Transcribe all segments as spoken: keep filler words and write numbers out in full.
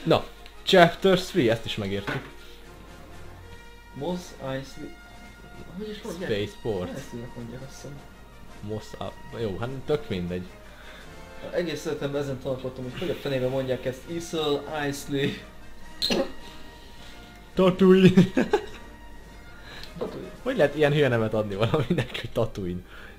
Na, Chapter három, ezt is megértük. Moss Eisley... Hogy is mondják? Spaceport. Eisley-nek mondják, azt hiszem. Moss... Jó, hát tök mindegy. Egész életemben ezen tanulkodtam, hogy hogy a fenében mondják ezt. Isle, Eisley... Tatooine. Tatooine. Hogy lehet ilyen hülye nevet adni valaminek, hogy Tatooine?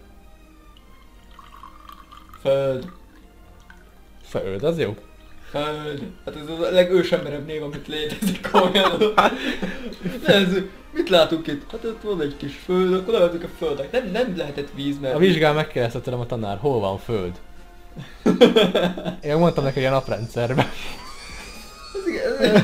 Föld. Föld, az jó? Föld. Hát ez a legősemberebb név, amit létezik komolyan. De ez, mit látunk itt? Hát ott van egy kis föld, akkor lehetünk a földnek. Nem, nem lehetett víz, mert... A vizsgál megkérdezte tőlem a tanár, hol van föld? Én mondtam neki, hogy a naprendszerben. Ez igen.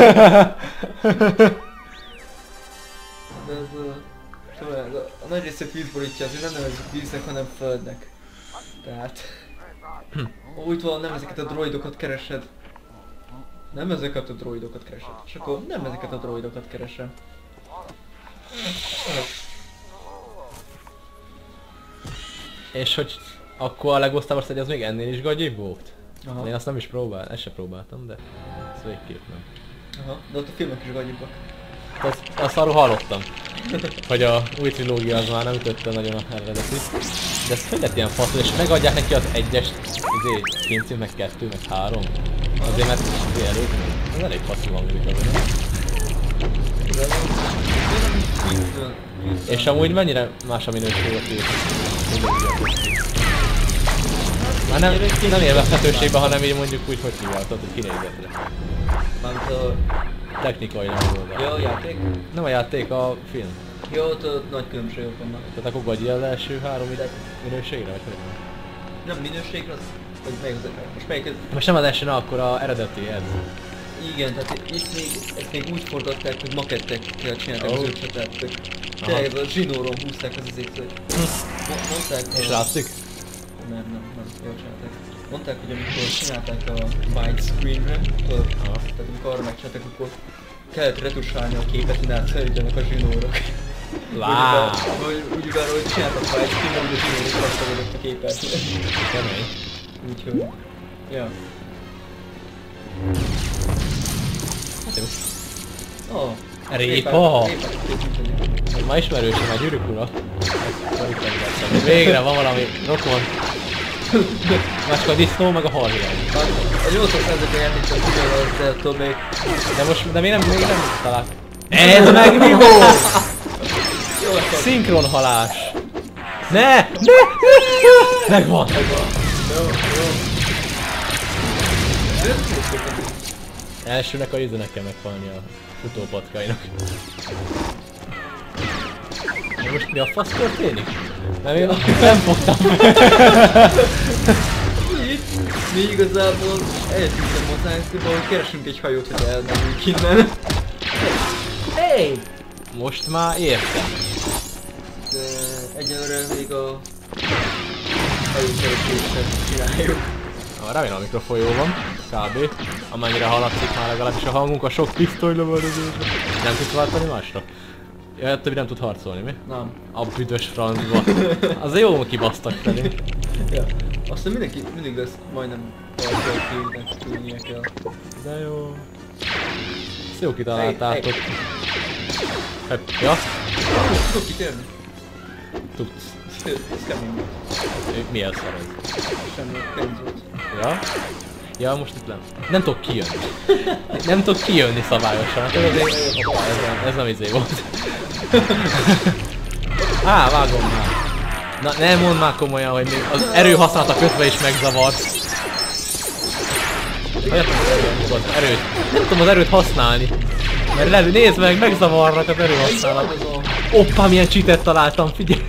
De ez a... Szóval ez a, a nagy részét víz borítja, azért nem nevezzük víznek, hanem földnek. Tehát... Úgy van, nem ezeket a droidokat keresed. Nem ezeket a droidokat keresed. És akkor nem ezeket a droidokat keresem. És hogy akkor a Lego Star Wars egy az még ennél is gagyibb volt? Aha. Én azt nem is próbáltam, ezt se próbáltam, de ezt végképp nem. Aha, de ott a filmek is gagyibbak. Azt, azt arról hallottam, hogy a új trilógia az már nem ütötte nagyon a eredetit. De ezt hogy lett ilyen faszol, és megadják neki az egyes, azért kincím, meg kettő, meg három. Azért mert azért előtt, ez elég faszol van még az. És amúgy mennyire más a minőség a kép? Már nem, nem élvezhetőségben, hanem így mondjuk úgy, hogy hívják, hogy kinézetre. Mármint a... Technikai nem oldal. Ja, a játék? Nem a játék, a film. Jó, ott, ott nagy különbségek vannak. Tehát akkor gagyi az első három ide minőségre, vagy hogy van? Nem minőségre, az... Vagy melyik az... Most melyik az... Most nem az első, na, akkor a eredeti ez. Igen, tehát itt még, ezt még úgy fordították, hogy makettekkel csinálták Oh. az ötletet. Tényleg ez a zsinóron húzták az azért, hogy... Mo- mondták a... És látszik? Nem, nem, nem, jól csinálták. Mondták, hogy amikor csinálták a widescreenre, tehát amikor arra megcsinálták, akkor kellett retusálni a képet, hogy átszerítsenek a zsinórok. Wow. Úgy, úgy utána, hogy csináltak widescreen-re, hogy a zsinórok megtagadott a képet. Kemény. Úgyhogy... Ja. Hát jó. Oh. Répa! Répa! Ma ismerősöm, a Gyűrűk Ura. Végre van valami rokon. Másik a disznó, meg a halhiány. A nyolcas százalékban játékban ugyanaz, de attól még... De most, de még nem, még nem talál. Ez meg mi volt? Szinkron halás. Ne! Ne! Megvan! Jó, jó. Elsőnek a ízőnek kell meghalni a futópatkainak. Most mi a fasz történik? Mert én nem fogtam. Mi? Mi igazából eljöttünk a mozánkba, hogy keresünk egy hajót, hogy elmenjünk innen. Hey! Most már értem. De egyelőre még a hajókeresést csináljuk. Ah, remélem a mikrofon jó van, kb. Amennyire hallatszik már legalábbis a hangunk a sok pisztolylövöldözésre. Nem tudsz váltani másra? Ja, a többi nem tud harcolni, mi? Nem. A büdös francba. Azért jól kibasztak felénk. Ja. Aztán mindenki, mindig lesz majdnem valaki, akinek tudnia kell. De jó. Ezt jó kitaláltátok. Hát, ja? Tudok kitérni? Tudsz. Ez kemény. Mi ez szar ez? Semmi pénz volt. Ja? Ja, most itt nem. Nem tudok kijönni. Nem tudok kijönni szabályosan. Hát ez azért... Hoppá, ez nem, ez nem izé volt. Á, vágom már. Na, nem mondd már komolyan, hogy még az erőhasználata közben is megzavarsz. Az erőt. Nem tudom az erőt használni. Mert lelő, nézd meg, megzavarnak az erőhasználat. Oppá, milyen cheatet találtam, figyelj!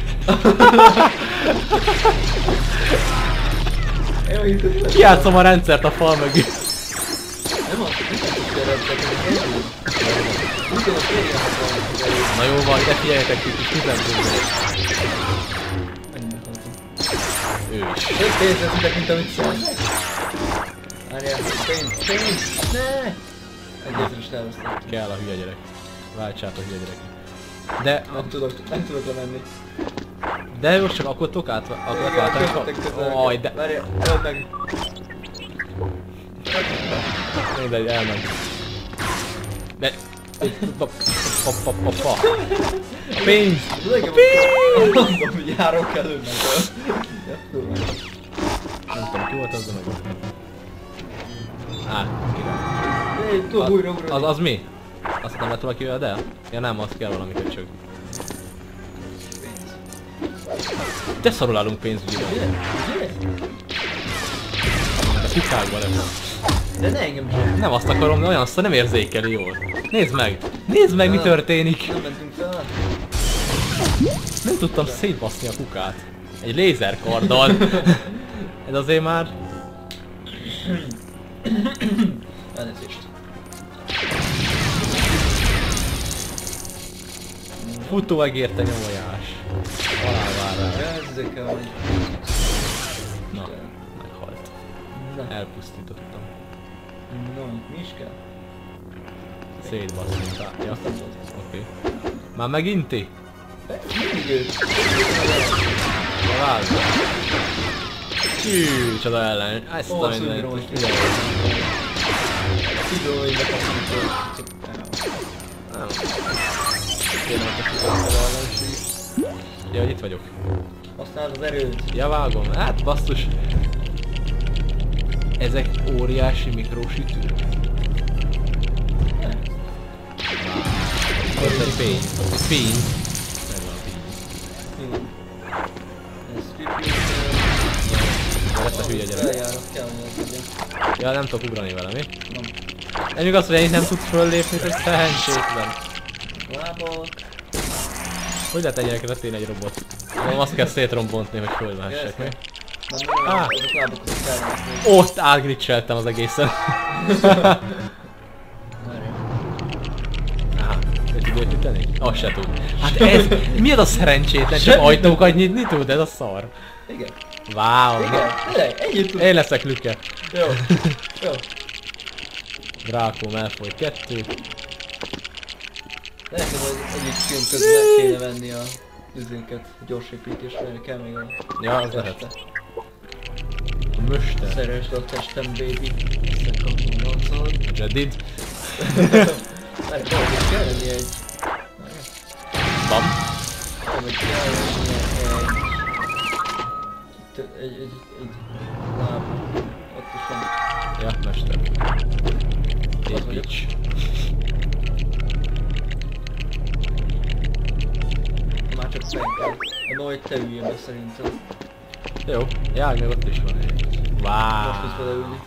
Kijátszom a rendszert a fal mögé. Nem az, nem tudjuk területet, hogy elég. Úgy tudom, hogy érjen Na jó van, de figyeljetek itt, is tizen tudják. Menjünk haza. Ő is. Több pénzt veszitek, mint amit szólnak. Várjál, pénz, pénz, ne! Egy ezres elvesztettem. Kell a hülye gyerek. Váltsátok hülye gyerek. De, Nem tudok, nem tudok lemenni. de most csak akkor tudok át, akkor váltani. Aj, de... Várjál, öld meg. Mindegy, elment. De... Pa, pa, pa, pa, pa. A pénz! A pénz! Mondom, hogy járok előbb meg. Nem tudom, ki volt az, de meg. Á, király. Éj, tudom újra ugrani. Az, az mi? Azt nem lett valaki olyan el? Ja nem, azt kell valami köcsög. De szarul állunk pénzügyiben. Ugye? Ugye? A kukákban nem. De ne engem sem. Nem azt akarom, de olyan szar nem érzékeli jól. Nézd meg! Nézd meg, mi történik! Nem mentünk fel. Nem tudtam szétbaszni a kukát. Egy lézerkarddal. Ez azért már... Elnézést. Futóegérte nyomajás. Halálvárás. Ja, ezekkel vagy. Na, meghalt. Na. Elpusztítottam. No, mi is kell? Szétbaszni. Ja, Azt nem volt. oké. Már meginti? Mindig őt. Vágd. Hű, csoda ellen. Ezt Ó, a szúnyra mindent. most. Ide. Tudom, hogy bekapcsoljuk. Nem. Kérem, hogy a ellenség. Ja, hogy itt vagyok. Használd az erőt. Ja, vágom. Hát, basszus. Ezek óriási mikrósütők. Nem. Ez egy pénz. Ez egy pénz. Megvan a pénz. Jó. Ez pipi. De lesz a hülye gyerek. Eljárat kell, hogy ez legyen. Ja, nem tudok ugrani vele, mi? Nem. Nem igaz, hogy ennyit nem tudsz föllépni, hogy szerencsétlen. Lábak. Hogy lehet ennyire kretén egy robot? Nem azt kell szétrombontni, hogy fölmehessek, mi? Nem, nem, Á. azok lábak, azok eljárat. Ott átglitcheltem az egészen. Várjál. Áh, te tudod üteni? Azt se tud. Hát ez, mi az a szerencsétlen? Csak ajtókat nyitni tud? Ez a szar. Igen. Wow. Igen. Tényleg, ennyit tud. Én leszek Lüke. Jó. Jó. Drákóm elfolyt kettő. Lehet, hogy egyik film közben kéne venni a üzénket, gyorsépítésre, kell még a Ja, az teste. lehet. A möster. Szeresd a testem, baby. Összekapom arcod. Jedid. Mert valahogy kell lenni egy... Bam. Valahogy kell lenni egy... Egy... egy... egy... láb. Ott is van. Ja, mester. Az vagyok. Építs. Már csak fel kell. De majd te üljön be szerintem. Jó. Jár, meg ott is van egy. Most tudsz Wow. beleülni.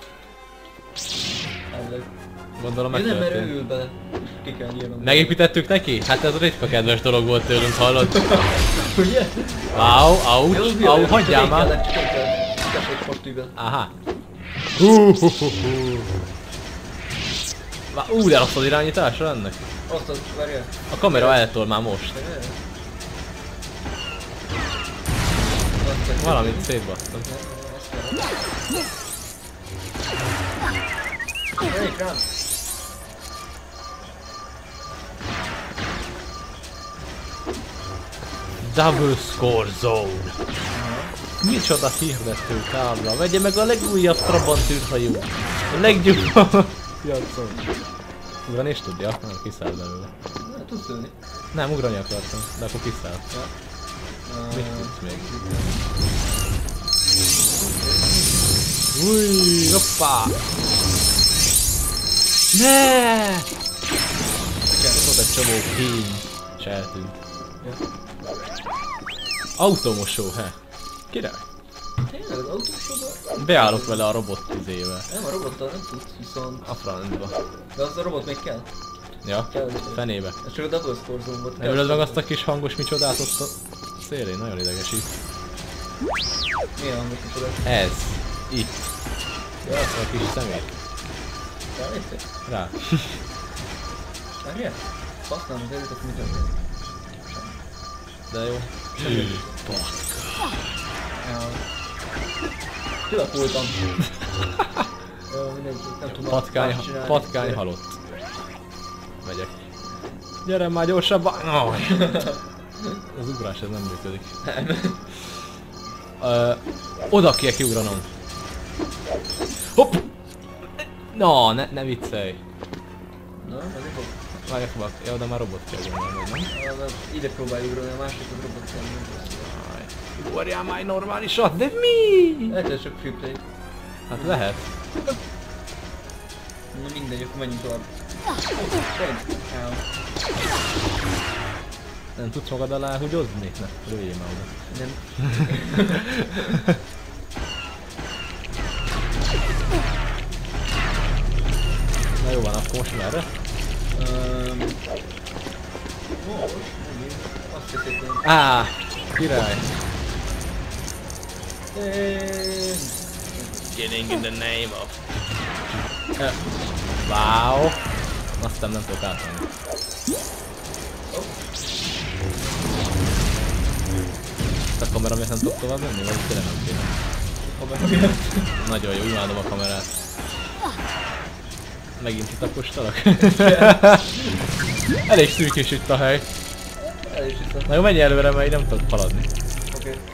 Elleg. Gondolom Én nem, mert ő megtörtént. ül bele. És ki kell nyírnom. Megépítettük neki? Hát ez ritka kedves dolog volt tőlünk, hallod? Ugye? Wow, ouch, au, hagyjál már! Csak én kell. Tessék, most ülj be. Aha. Hú, hú, hú, hú. Vá- Ú, de rossz az irányítása ennek. Azt az, várjál. A kamera eltol már most. Várjál. Azt az- Valamit szétbasztam. Melyik rám? Double score zone. Micsoda hirdető tábla. Vegye meg a legújabb Trabant űrhajó. A leggyorsabb piacon. Ugrani is tudja? Nem, kiszáll belőle. Na, tudsz ülni. Nem, ugrani akartam, de akkor kiszáll. Mit tudsz még? Új, hoppá! Ne! Igen. Ott egy csomó fény, és eltűnt. Ja. Automosó, he? Király? Tényleg az autósodban? Beállok vele a robot izével. Nem, a robottal nem tudsz, viszont... A francba. De az a robot még kell. Ja, Kell. fenébe. Ez csak a double score zone volt. Nem ülöd meg azt a kis hangos micsodát ott a szélén? Nagyon idegesít. Milyen hangos micsoda? Ez. Itt. Ja, A kis személy. ránéztél? Rá. Várjál? Használom az erőt, akkor mit történik? De jó. Semmi. Ja. Tülapultam. Jó, mindegy, nem tudom. Patkány, más csinálni. patkány halott. Megyek. Gyere már gyorsabban! Oh. Az ugrás ez nem működik. Nem. Ö, oda kell kiugranom. Hopp! No, ne, ne viccelj. Na, az fog. Várj, fogok. Jó, de már robot kell gondolni, nem? Ah, ide próbálj ugrani, a másik az robot kell. Ugorjál már normálisat, de mi? Lehet, hogy csak free play. Hát lehet. Na mindegy, akkor menjünk tovább. Nem tudsz magad alá húgyozni? Ne, lőjél már oda. Nem. Na jó van, akkor most merre? Um, most? Megint. Azt hiszem. Á, király. Getting in the name of... Uh, wow. Aztán nem tudok átmenni. A kamera miért nem tudok tovább menni, vagy tényleg nem kéne? Nagyon jó, imádom a kamerát. Megint kitakostalak? Elég szűkés itt a hely. El is hiszem. Na jó, menj előre, mert így nem tudok haladni. Oké. Okay.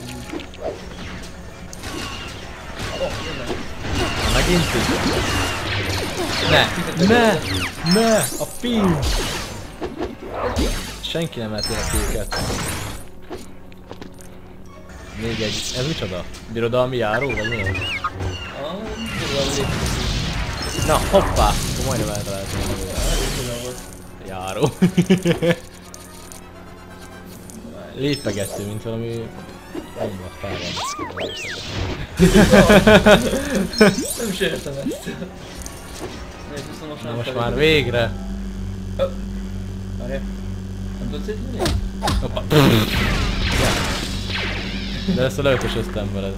Oh, jönnek. Na megint így? Ne! Ne! Ne! A ping! Senki nem eltér a kéket. Még egy... Ez micsoda? Birodalmi járó, vagy mi? Ah, birodalmi. Na, hoppá! Akkor majdnem eltaláltam. Járó. Lépegető, mint valami... Omba, fáradt. Nem is értem ezt. Na most már végre! Várjál. Nem tudsz itt menni? Hoppá. De ezt a leötösöztem veled.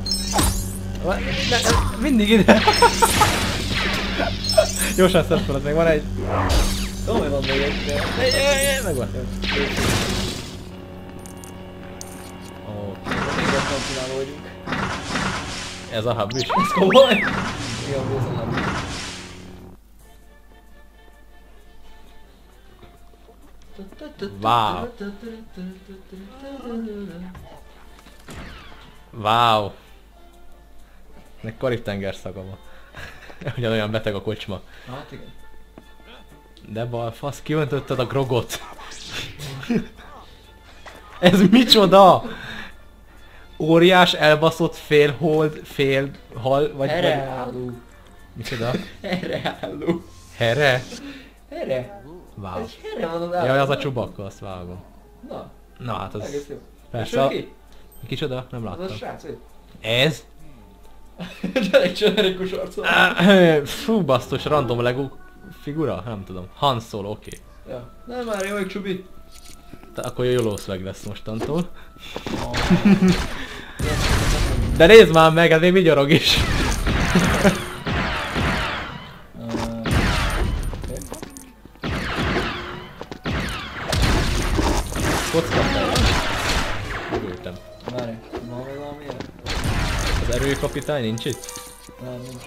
Mindig ide! Gyorsan szedfeled, még van egy... Tudom, hogy van még egy, de... Megvan. Még gyorsan csinálva vagyunk. Ez a hub is. Ez komoly! Igen, ez a hub. Wow. Wow. Meg Karib-tenger szaga van. Ugyanolyan beteg a kocsma. Hát igen. De balfasz, kiöntötted a grogot. Ez micsoda? Óriás, elbaszott, fél hold, fél hal, vagy... Hereálló. Micsoda? Hereálló. Here? Here? Wow. Egy here van az álló. Jaj, az a Chewbacca, azt vágom. Na. Na hát az... Egész jó. Persze. A... Ki? Kicsoda? Nem Az a láttam. srác, vagy? Ez? Elég generikus arcol. Fú, basztos, random Lego figura? Nem tudom. Han Solo, oké. Okay. Ja. Nem már jó, Csubi. Akkor jó szöveg lesz mostantól. De nézd már meg, ez még vigyorog is. Kocka fel. Megöltem. Várj, van még valami ilyen? Az erőkapitány nincs itt? Nem, nincs.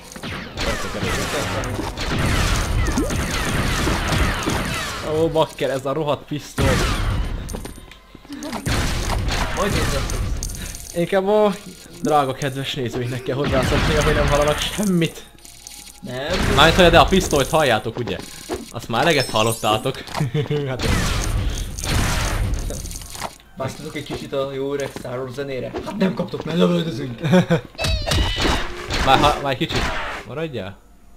Ó, bakker, ez a rohadt pisztoly. Majd nézzem. Inkább a drága kedves nézőinknek kell hozzászokni, hogy nem hallanak semmit. Nem. Mármint, de a pisztolyt halljátok, ugye? Azt már eleget hallottátok. Hát Basztatok egy kicsit a jó öreg Star Wars zenére? Hát nem kaptok, mert lövöldözünk. Már, ha, már egy kicsit. Maradjál?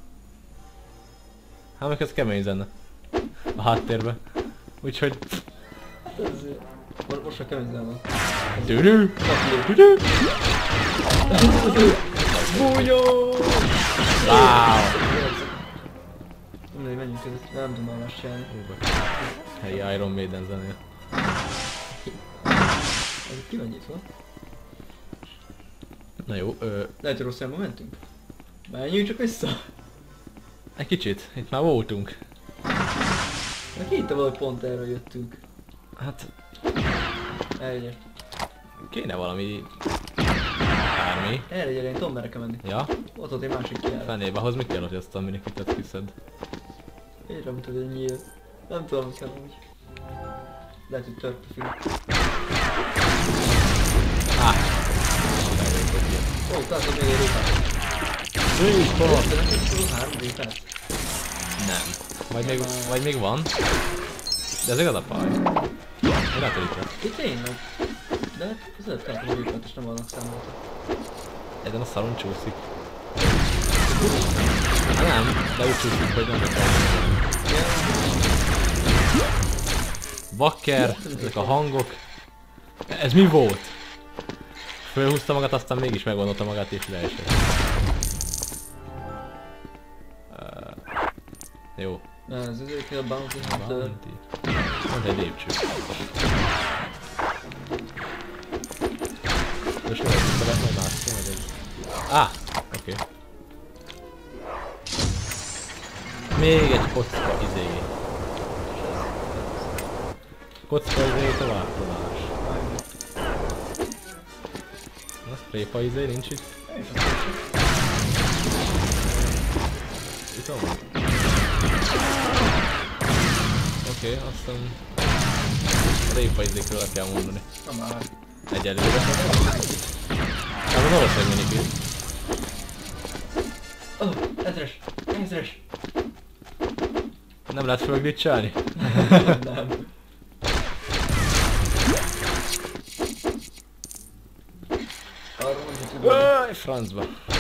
Hát meg ez kemény zene. A háttérben. Úgyhogy... Most, most a kemény zene van. Tüdü! Tüdü! Bújó! Wow! Nem, menjünk között, nem tudom már más csinálni. Helyi Iron Maiden zenél. Ez ki van nyitva? Na jó, ö... Lehet, hogy rossz irányba mentünk? Menjünk csak vissza! Egy kicsit, itt már voltunk. Meg hitte valahogy pont erről jöttünk. Hát... Eljöjjön. Kéne valami... Bármi. Erre gyere, én tudom merre kell menni. Ja? Ott ott egy másik kiáll. Fenébe, ahhoz mi kell, hogy azt a minikitet kiszed? Érre mutat egy nyíl. Nem tudom, hogy kell úgy. Lehet, hogy tört a film. Ah! Ó, tehát még egy rúgás. Így, pont. De neked tudod három dé-t? Nem. Vagy még, vagy még van. De ez igaz a faj. Én lehet, hogy itt lesz. Itt tényleg. De hát az előtt kellett a lyukat és nem vannak számoltak. Ezen a szaron csúszik. Hát nem, de úgy csúszik, hogy nem kell. Bakker, ezek a hangok. Ez mi volt? Fölhúzta magát, aztán mégis meggondotta magát és leesett. Uh, jó. Ez azért kell a Bounty Hunter. Bounty. Ez egy lépcső. Most mi lesz, hogy majd mászni, vagy ez? Á! Oké. Okay. Még egy kocka izé. Kocka izé továbbvonás. Na, répa izé nincs itt? Itt van. Oké, okay, aztán a répa izékről le kell mondani. Na már. Egyelőre. Ez az orosz mindig itt. Ó, ezres! Ezres! Nem lehet fölglitcselni? Nem. Arra mondja tudom. Ööööj, francba.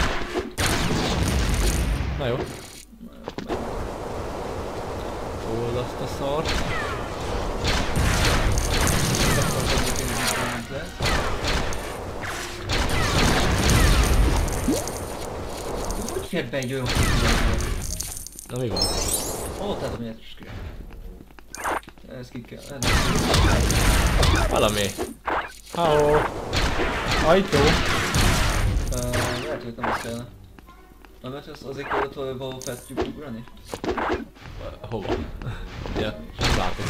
Na jó. Old azt a szart. Hogy fér be egy olyan kicsit? Na mi van? Ó, tehát a méretes király. Ez ki kell. Valami. Hello. Ajtó. Uh, lehet, hogy nem azt kellene. Nem lehet, hogy azért kellett, hogy valahol fel tudjuk ugrani? Uh, hova? Ja, nem látok.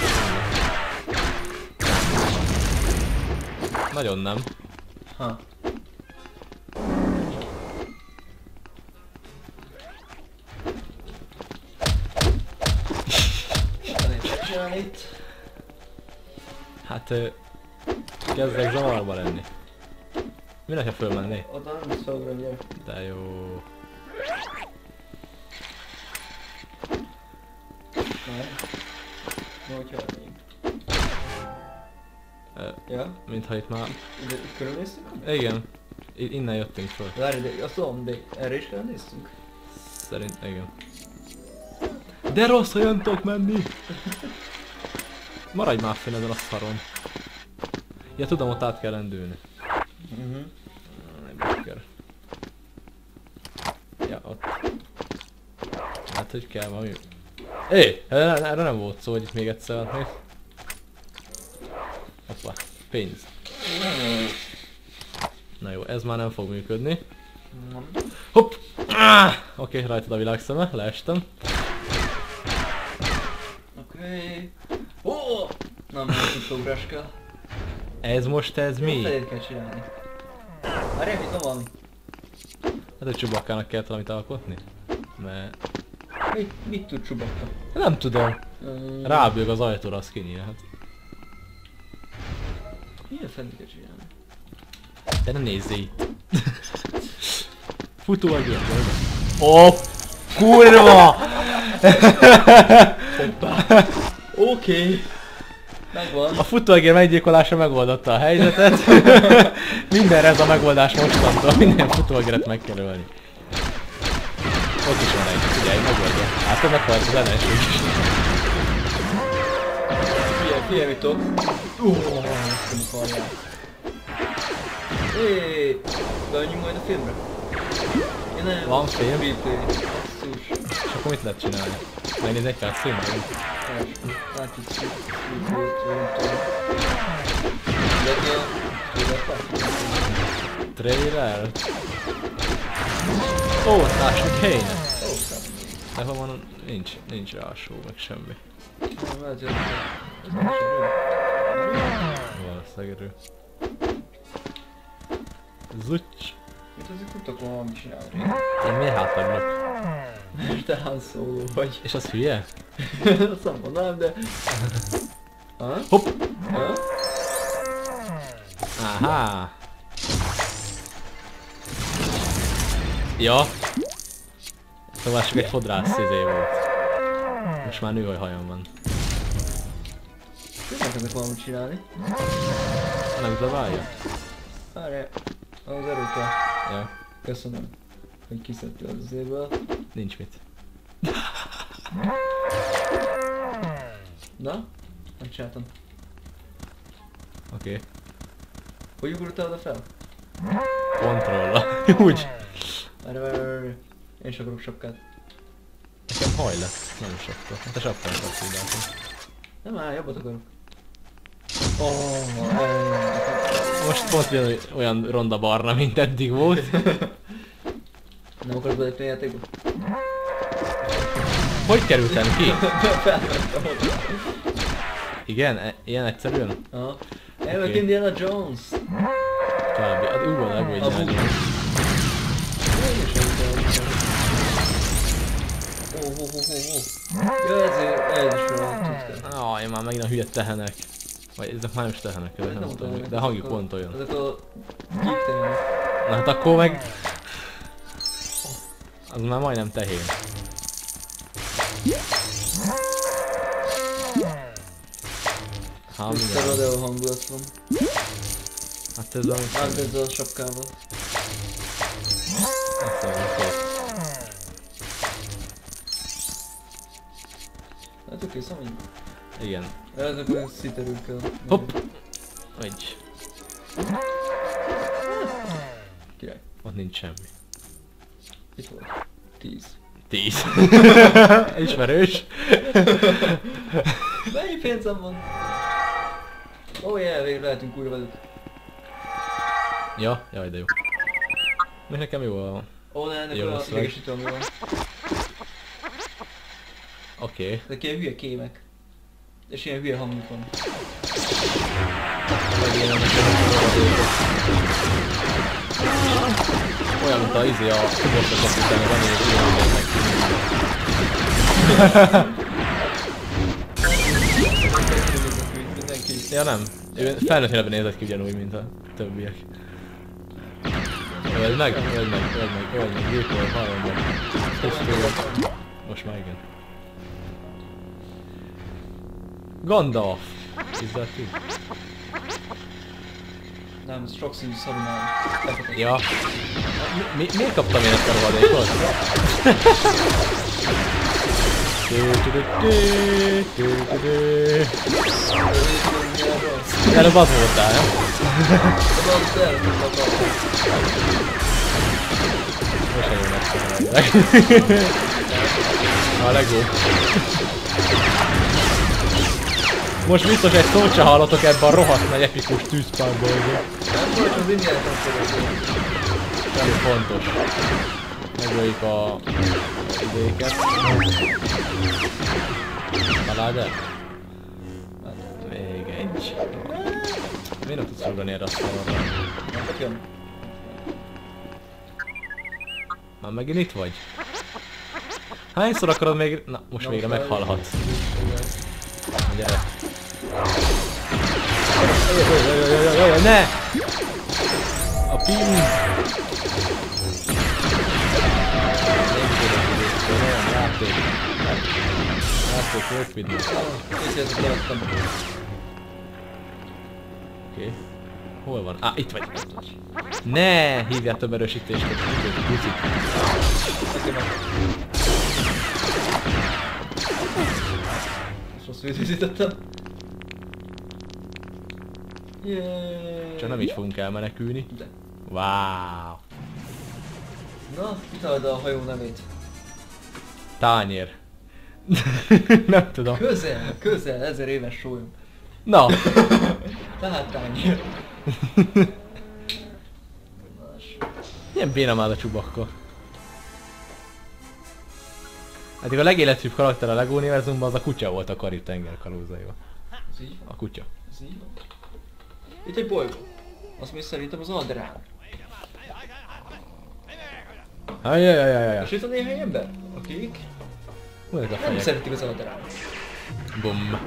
Nagyon nem. Ha. Itt. Hát... Uh, kezdek zavarba lenni. Mi lehet, ha fölmenni? Oda nem tudsz felugrani, gyere. De jó. Nem. Na, hogyha elmegyünk. Uh, Ja? mintha itt már... Ide itt körülnéztünk? Igen. I innen jöttünk föl. Várj, de azt tudom, de erre is körülnéztünk? Szerint, igen. De rossz, hogy nem tudok menni! Maradj már fenn ezen a szaron. Ja, tudom, ott át kell rendülni. Mhm. Uh-huh. Ja, ott. Hát, hogy kell valami... Hé! Erre, erre nem volt szó, hogy itt még egyszer átnéz. Hoppá, pénz. Na jó, ez már nem fog működni. Nem. Hopp! Ah! Oké, okay, rajtad a világszeme, leestem. Oké. Ó! Nem, nem tudsz ugrás kell. Ez most ez mi? Felét kell csinálni. Várjál, mit van valami? Hát hogy Csubakkának kellett valamit alkotni? Mert... Mit, mit tud Csubakka? Nem tudom. Um, Rábőg az ajtóra a skinny, hát. Milyen fent kell csinálni? De ne nézzé itt. Futó vagy ilyen. Ó, kurva! Hoppá! Oké! Okay. Megvan. A futóegér meggyilkolása megoldotta a helyzetet. Mindenre ez a megoldás mostantól. Minden futóegéret meg kell ölni. Ott is van egy, figyelj, megoldja. Hát te meghalt az ellenség is. Figyelj, figyelj, mit tudok. Uuuuh, nem akarják. Éééé, beadjunk majd a filmre? Ja, nem, Van film? Replay. Basszus. És akkor mit lehet csinálni? Megnézni egy perc filmet? Látjuk Replay-t, nem tudom. Illetve a trailer Trailer? Ó, társnak kéne! Ó, szerintem. De ha van, nincs, nincs rá a show, meg semmi. Nem, lehet, hogy ez nem sem Valószínűleg erő. Zucs! Mit azért tudtok valamit csinálni? Én miért hátaglak? Mert te Han Solo vagy. És az hülye? Azt nem mondanám, de... Ha? Hopp! Ha? Aha! Ja! Szóval csak egy fodrász izé volt. Most már nőhaj hajam van. Tudnak ennek valamit csinálni. Nem zabálja? Várjál. Az erőkel. Ja. Köszönöm, hogy kiszedtél az izéből. Nincs mit. Na? Megcsináltam. Oké. Okay. Hogy ugrotál oda fel? Kontrolla. Úgy. Várj, várj, várj. Én is akarok sapkát. Nekem haj lett. Nem sapka. Hát a sapkát kapsz így látom. Nem áll, jobbat akarok. Oh, ej. Most pont olyan, olyan ronda barna, mint eddig volt. Nem akarod belépni a játékba? Hogy kerültem ki? Felvettem oda. Igen? E ilyen egyszerűen? Aha. Én vagyok Indiana Jones. Kb. Hát úgy van, hogy A nem. bug. Én is elütem. Ó, ó, ó, ó, ó. Ja, ezért, ez is olyan tudsz. Ah, én már megint a hülye tehenek. Vagy ezek már nem is tehenek, ezek nem tudom, tehenek, de a hangjuk ezek a- pont olyan. Ezek a geek tehenek. Na hát akkor meg... Az már majdnem tehén. Ha, Mr. mindjárt. Rodeo hangulat van. Hát ez a... Mármint ezzel a sapkával. Azt mondom, kész. Hát oké, szóval így. Igen. Ezek a sziterőkkel. Hopp! Egy. Király. Ott nincs semmi. Itt volt. Tíz. Tíz. Ismerős. Mennyi pénzem van? Ó, oh, yeah, végre lehetünk újra velük. Ja, jaj de jó. Még nekem jó a... Ó, oh, ne, ennek Jó a lesz meg. idegesítő, ami van. Oké. Okay. Ezek ilyen hülye kémek. És ilyen hülye hangjuk van. Vagy én annak olyan, mint a izé a kuborcok után a remény, hogy ilyen mindennek. Mindenki. Ja nem. Ő felnőttéleben nézett ki ugyanúgy, mint a többiek. Öld meg, öld meg, öld meg, öld meg, gyilkol, hallom meg. Tisztul. Most már igen. Gandalf! Is that you? Nem, ez sokszínű szarunál. Ja. Mi, mi, miért kaptam én ezt a rohadékot? Előbb az voltál, nem? Most nagyon megszállnak. A Lego. Most biztos egy szót se hallatok ebben a rohadt nagy epikus tűzpárból. Nem volt az Indiana Jones. Semmi fontos. Megöljük a idéket. Találd el? Még egy. Miért nem tudsz ugrani erre a szarra? Jön. Már megint itt vagy? Hányszor akarod még... Na, most végre meghalhatsz. Gyere. Jajajajajajajajaj, ne! A ping! Játék. Játék, jó pidni. Készítettek levettem. Oké. Hol van? Á, itt vagy. Ne! Hívjál több erősítést. Buci. Most rosszul időzítettem. Yeeeey. Csak nem így fogunk elmenekülni. De. Wow. Na, kitaláld a hajó nevét. Tányér. Nem tudom. Közel, közel, ezer éves sólyom. Na. Tehát tányér. Milyen béna már a Chewbacca. Hát a legéletűbb karakter a Lego univerzumban az a kutya volt a Karib-tenger kalózaival. Ez így? A kutya. Ez így van? Itt egy bolygó. Azt még szerintem az Alderán. Ajajajajajaj. És itt a néhány ember, akik Hol ez a nem fejek? szeretik az Alderán. Bum.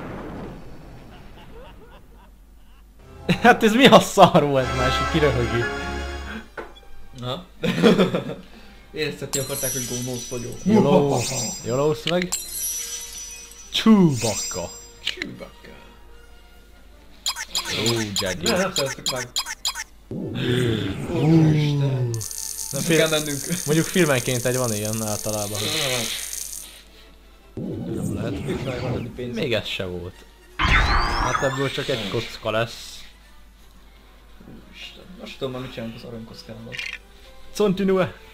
Hát ez mi a szar volt, másik kiröhögi. Na? Éreztetni akarták, hogy gónosz vagyok. Joló, joló szöveg. Chewbacca. Chewbacca. Ó, Jedi. Ne, nem szereztük meg. Úristen. Nem, Fi- kell film, mennünk. mondjuk filmenként egy van ilyen általában. Nem lehet. Itt meg van adni pénzt. Még ez se volt. Hát ebből csak egy kocka lesz. Úristen. Most tudom már mit csinálunk az aranykockával. Continue!